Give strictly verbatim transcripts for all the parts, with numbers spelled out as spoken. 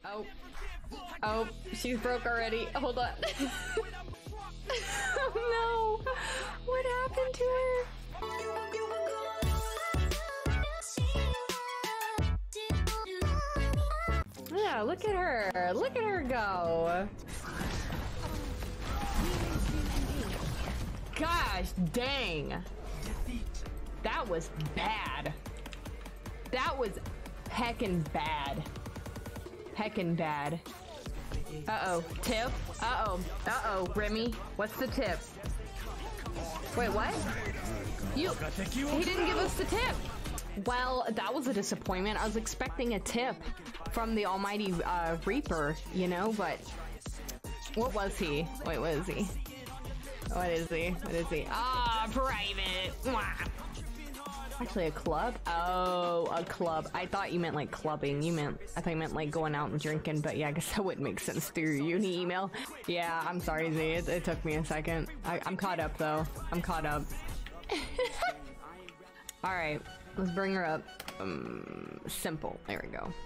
Oh. Oh, she's broke already. Hold on. Oh no. What happened to her? Yeah, look at her. Look at her go. Gosh dang. That was bad. That was heckin' bad. Heckin' bad. Uh-oh. Tip? Uh-oh. Uh-oh. Remy, what's the tip? Wait, what? You... He didn't give us the tip. Well, that was a disappointment. I was expecting a tip from the almighty uh, Reaper, you know, but... What was he? Wait, what is he? What is he? What is he? Ah, private! Mwah. Actually, a club? Oh, a club. I thought you meant like clubbing. You meant, I thought you meant like going out and drinking, but yeah, I guess that wouldn't make sense through your uni email. Yeah, I'm sorry, Z. It, it took me a second. I, I'm caught up though. I'm caught up. Alright, let's bring her up. Um, simple. There we go.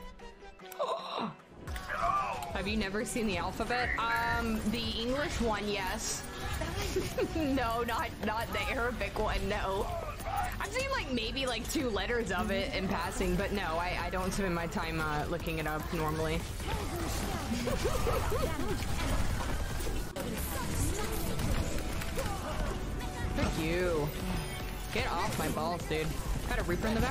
Have you never seen the alphabet? Um, the English one, yes. No, not not the Arabic one, no. I've seen like maybe like two letters of it in passing, but no, I, I don't spend my time uh, looking it up normally. Thank you. Get off my balls, dude. Got a Reaper in the back?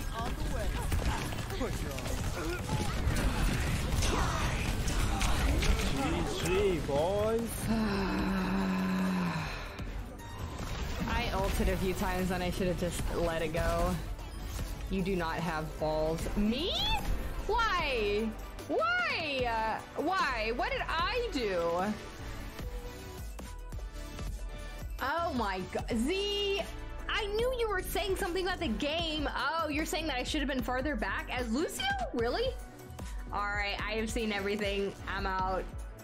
G G, boys. I ulted a few times and I should have just let it go. You do not have balls. Me? Why? Why? Uh, why? What did I do? Oh my god. Z, I knew you were saying something about the game. Oh, you're saying that I should have been farther back as Lucio? Really? Alright, I have seen everything. I'm out.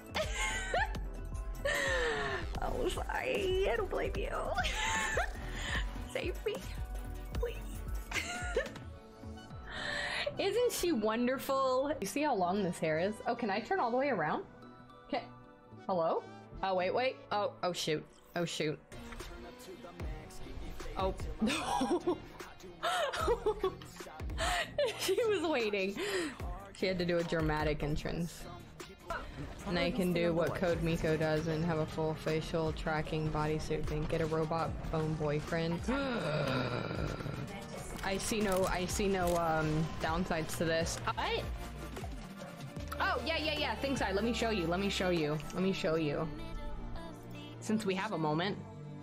Oh, sorry. I don't blame you. Save me, please. Isn't she wonderful? You see how long this hair is? Oh, can I turn all the way around? Okay. Hello? Oh, wait, wait. Oh, oh, shoot. Oh, shoot. Oh, no. She was waiting. She had to do a dramatic entrance. And I can do what Code Miko does and have a full facial tracking bodysuit thing. Get a robot phone boyfriend. I see no, I see no um, downsides to this. What? Oh, yeah, yeah, yeah. Things I. Let me show you. Let me show you. Let me show you. Since we have a moment.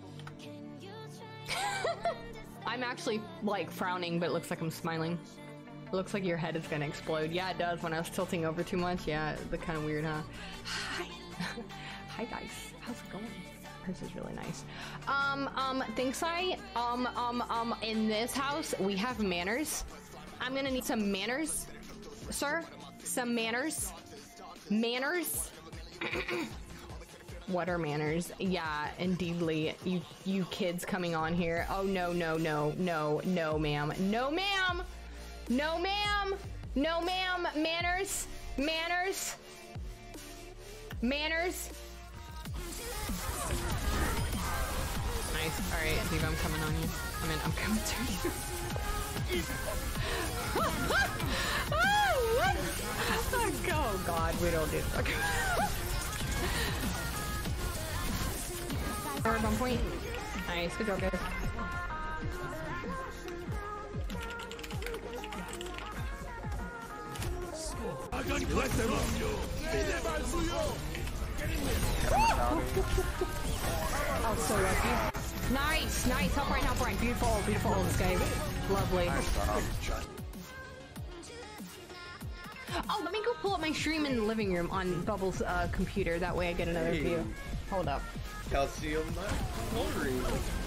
I'm actually like frowning, but it looks like I'm smiling. It looks like your head is gonna explode. Yeah, it does. When I was tilting over too much, yeah, it looked kind of weird, huh? Hi. Hi, guys. How's it going? This is really nice. Um, um, thanks, I, um, um, um, in this house, we have manners. I'm gonna need some manners, sir. Some manners. Manners. What are manners? Yeah, indeedly. You, you kids coming on here. Oh, no, no, no, no, no, ma'am. No, ma'am. No, ma'am. No, ma'am. Manners. Manners. Manners. Nice. All right, Diva, I'm coming on you. I mean, I'm coming to you. Oh, God, we don't do that. Forward one point. Nice. Good job, guys. Oh, so lucky. Nice, nice. Help right, help right. Beautiful, beautiful, this guy. Lovely. Oh, let me go pull up my stream in the living room on Bubble's uh, computer. That way I get another hey. view. Hold up. Calcium chlorine.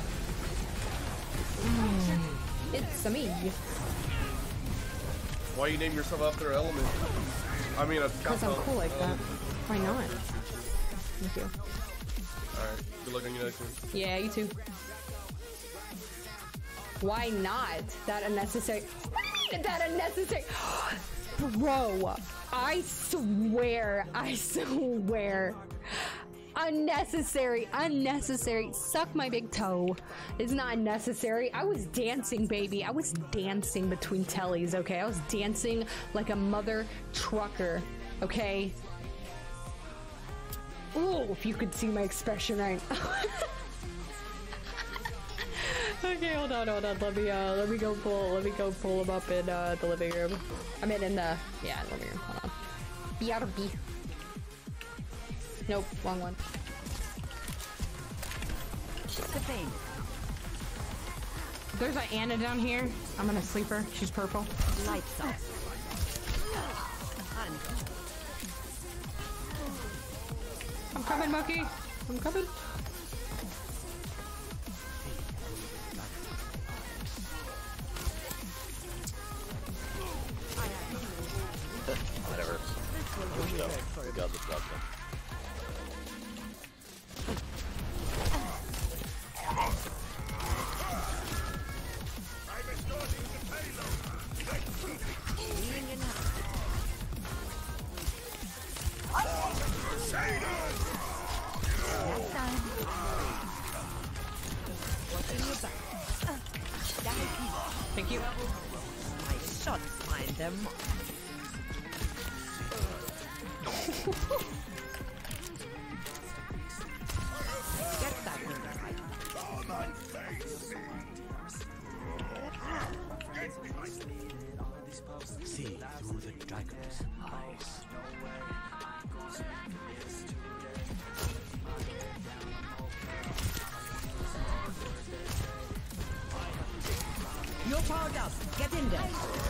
Mm, it's a me. Why you name yourself after an element? I mean, a because I'm cool like that. Why not? Thank you. Alright, good luck on you next one. Yeah, you too. Why not? That unnecessary. What do you mean that unnecessary? Bro, I swear, I swear. Unnecessary, unnecessary. Suck my big toe. It's not necessary. I was dancing, baby. I was dancing between tellies, okay? I was dancing like a mother trucker, okay? Ooh, if you could see my expression right. Okay, hold on, hold on. Let me, uh, let me go pull, let me go pull him up in, uh, the living room. I mean, in the, yeah, living room. Hold on. B R B. Nope, wrong one. The thing. There's an Anna down here. I'm gonna sleep her. She's purple. Lights off. I'm coming, Monkey. I'm coming. Whatever. Pushed up. We got the job done. Thank you. My shots find them. Get that window right. See through the dragon's eyes. You're powered up. Get in there.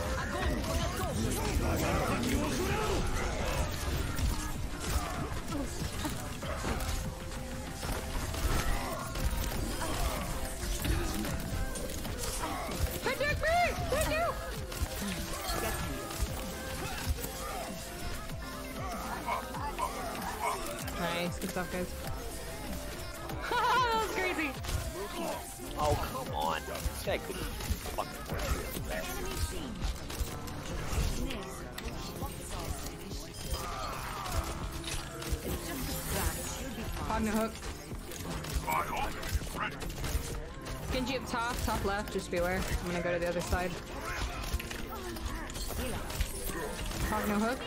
Protect me! Thank you! Nice, good stuff, guys. That was crazy! Oh, come on. This guy couldn't fucking work here. Bastard. Cogna hook. Genji up top, top left, just beware. I'm gonna go to the other side. Cogna hook.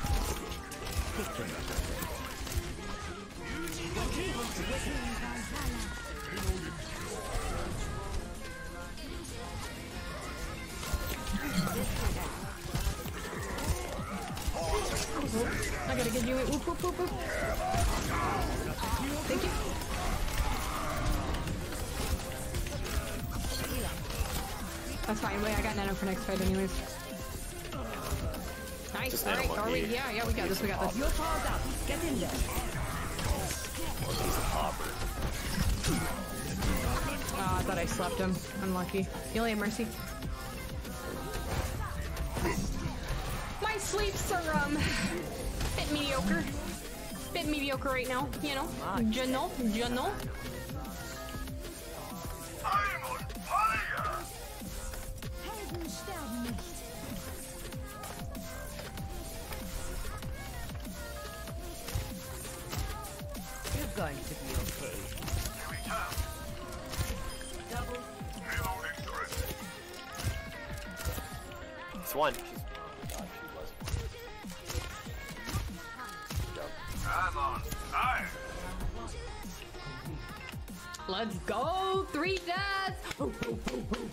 I gotta get you. Oop, oop, oop, oop. Thank you. That's fine. Wait, I got nano for next fight, anyways. Nice. All right, are we? Yeah, yeah, we got this. We got this. You're powered up. Get in there. Oh, I thought I slept him. Unlucky. You only have mercy. My sleeps are um bit mediocre. Bit mediocre right now, you know. You know, you know. I'm on fire! You're going to be okay. Here we come. Double. Reloading turret. It's one. She's, oh god, she was. Good job. I'm on fire! Let's go! Three deaths! Ooh, ooh, ooh, ooh.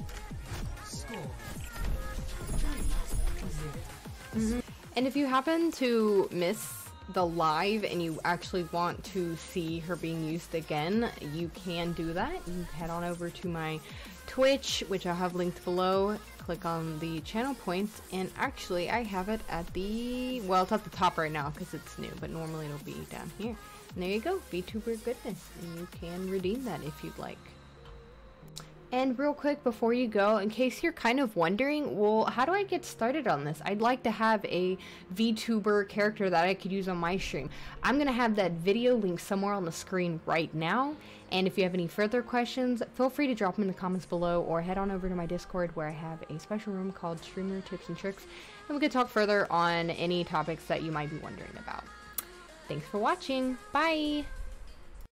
Mm-hmm. And if you happen to miss the live and you actually want to see her being used again, you can do that. You head on over to my Twitch, which I have linked below. Click on the channel points, and actually I have it at the, well, it's at the top right now because it's new, but normally it'll be down here. And there you go, VTuber goodness, and you can redeem that if you'd like. And real quick before you go, in case you're kind of wondering, well, how do I get started on this? I'd like to have a VTuber character that I could use on my stream. I'm going to have that video linked somewhere on the screen right now. And if you have any further questions, feel free to drop them in the comments below or head on over to my Discord where I have a special room called Streamer Tips and Tricks. And we can talk further on any topics that you might be wondering about. Thanks for watching. Bye!